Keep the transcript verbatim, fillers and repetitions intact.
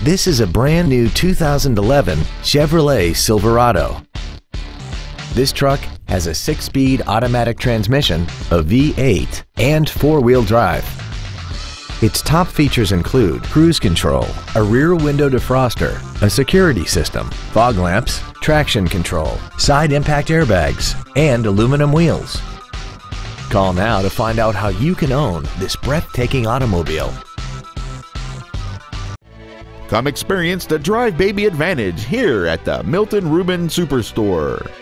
This is a brand new two thousand eleven Chevrolet Silverado. This truck has a six-speed automatic transmission, a V eight, and four-wheel drive. Its top features include cruise control, a rear window defroster, a security system, fog lamps, traction control, side impact airbags, and aluminum wheels. Call now to find out how you can own this breathtaking automobile. Come experience the Drive Baby Advantage here at the Milton Ruben Superstore.